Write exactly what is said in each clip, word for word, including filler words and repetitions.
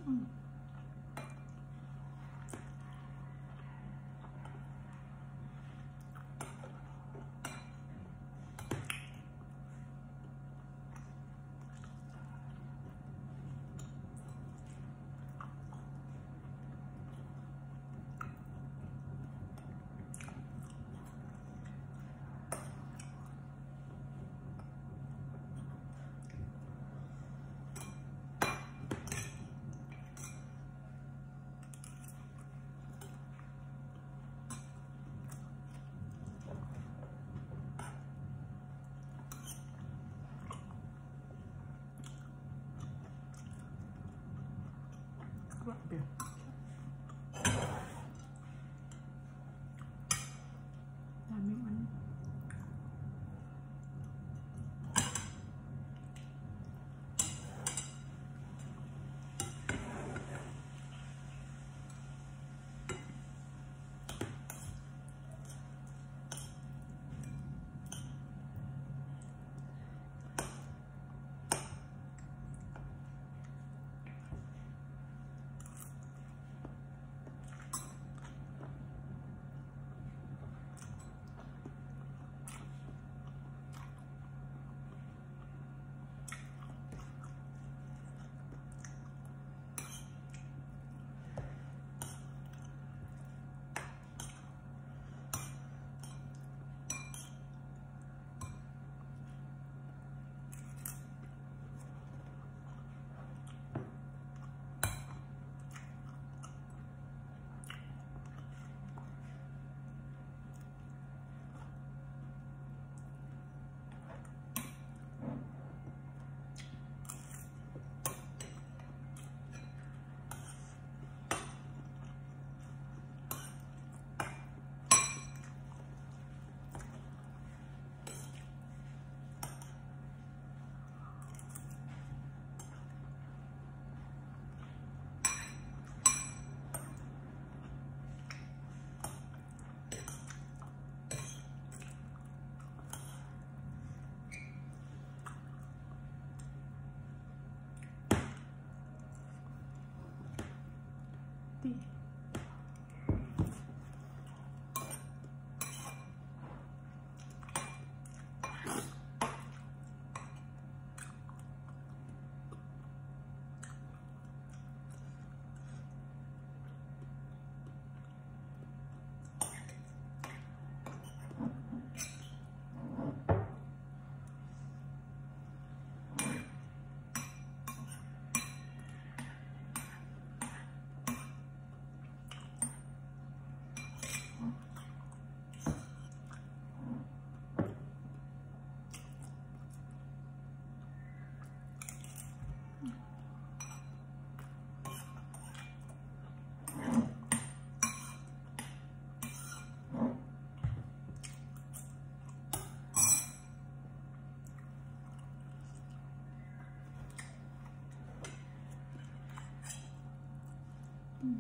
Mm. Grabe. Daming ano. Tea. Mm.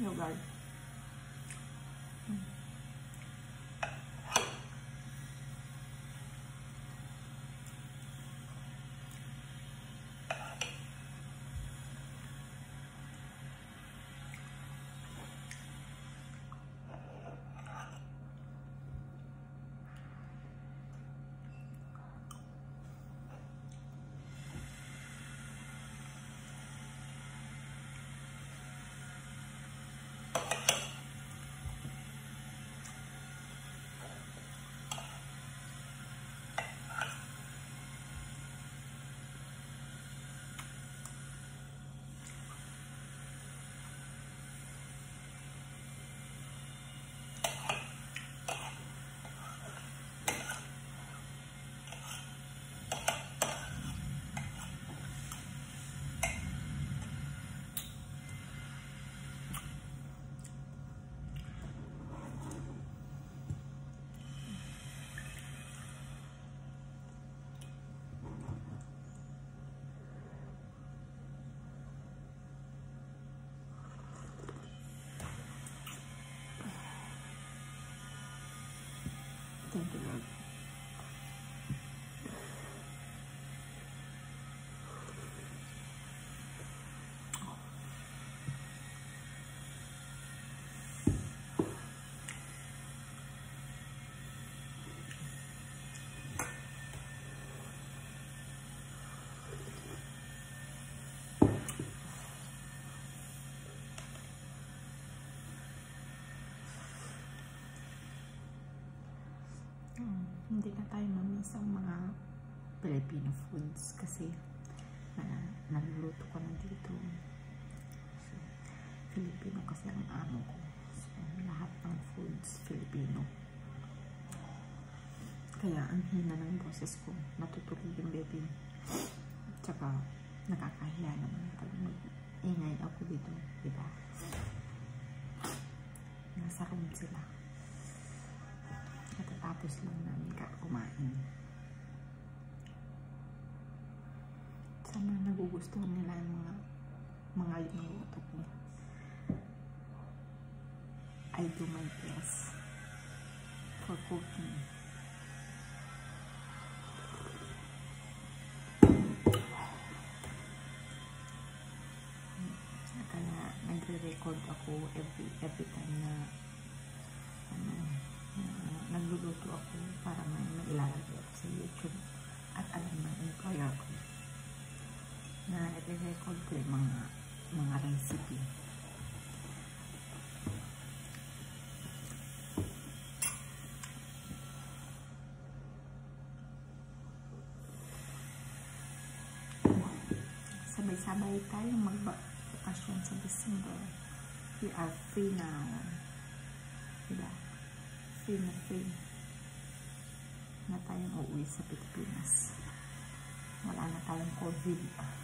Hello guys. Mm. Thank you, Lord. Hmm, hindi na tayo mamiss ang mga Filipino foods kasi uh, naluluto ko na dito. So, Filipino kasi ang amo ko. So, lahat ng foods Filipino. Kaya ang hina ng boses ko, natutulog yung baby. Tsaka nakakahiya naman pag mag-ingay ako dito, diba? Nasa room sila. Katatapos lang namin kumain. Sana nagugustuhan nila yung mga mga luto ko. I do my best for cooking. Kaya nagre-record ako every every time na ano, uh, nagluluto ako para may mailalagay ako sa YouTube at alam ng employer ko na i-record ko yung mga mga recipe. Sabay-sabay tayong magbakasyon sa December. We are free now. Diba? Free na free na tayong uuwi sa Pilipinas. Wala na tayong COVID.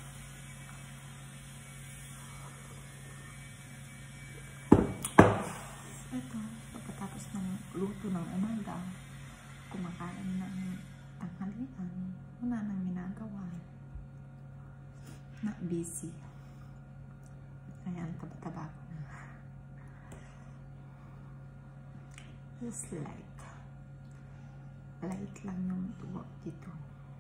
Ito, pagkatapos ng luto ng umaga, kumakain ng tanghalian, wala nang ginagawa. Not busy. Kaya ang taba-taba ko na. Just like light lang yung work dito.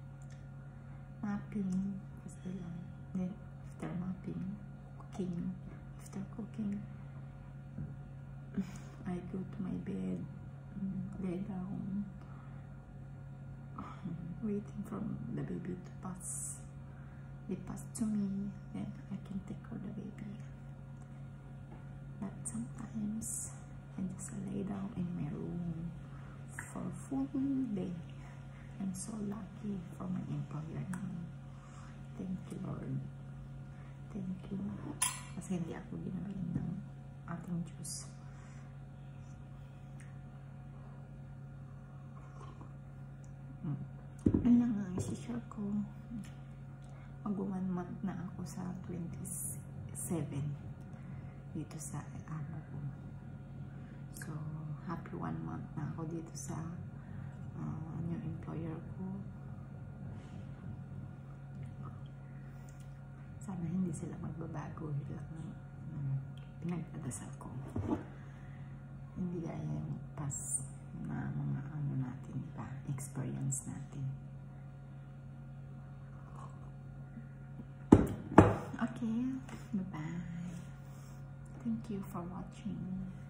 Mapping kasi lang. Then after mapping, cooking. After cooking, I go to my bed, lay down, waiting for the baby to pass. They pass to me, then I can take care of the baby. But sometimes I just lay down in my room for a full day. I'm so lucky for my employer now. Thank you, Lord. Thank you. Kasi hindi ako ginagaling ng ating Diyos. Ano lang ang isi-share ko. Mag-one month na ako sa twenty-seven dito sa ano ko. So, happy one month na ako dito sa uh, new employer ko. Sana hindi sila magbabago. Lang, um, pinagdadasal ko. Hindi gaya yung past na mga ano natin, diba? Experience natin. Okay, bye-bye. Thank you for watching.